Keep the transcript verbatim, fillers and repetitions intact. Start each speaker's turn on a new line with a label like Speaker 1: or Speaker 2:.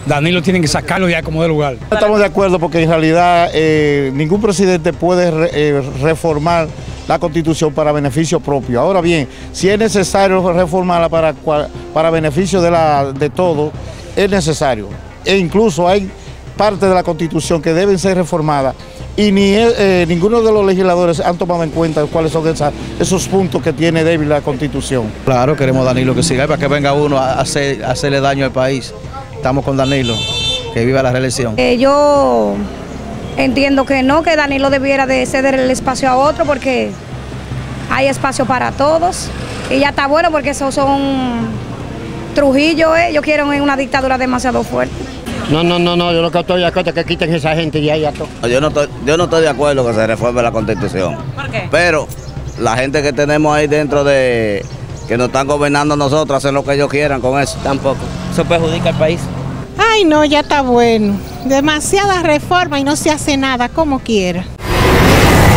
Speaker 1: Danilo tienen que sacarlo ya como de lugar.
Speaker 2: Estamos de acuerdo porque en realidad eh, ningún presidente puede re, eh, reformar la Constitución para beneficio propio. Ahora bien, si es necesario reformarla para, para beneficio de, la, de todos, es necesario. E incluso hay partes de la Constitución que deben ser reformadas y ni eh, ninguno de los legisladores han tomado en cuenta cuáles son esas, esos puntos que tiene débil la Constitución.
Speaker 3: Claro, queremos Danilo que siga para que venga uno a, hacer, a hacerle daño al país. Estamos con Danilo, que viva la reelección.
Speaker 4: Eh, yo entiendo que no, que Danilo debiera de ceder el espacio a otro porque hay espacio para todos y ya está bueno porque esos son Trujillo, eh. Ellos quieren una dictadura demasiado fuerte.
Speaker 5: No, no, no, no, yo lo que estoy de acuerdo es que quiten esa gente y ahí ya todo.
Speaker 6: Yo no estoy, yo no estoy de acuerdo que se reforme la Constitución.
Speaker 7: ¿Por qué?
Speaker 6: Pero la gente que tenemos ahí dentro de que nos están gobernando a nosotros hacen lo que ellos quieran con eso.
Speaker 7: Tampoco. Eso perjudica al país.
Speaker 8: Ay, no, ya está bueno. Demasiada reforma y no se hace nada como quiera.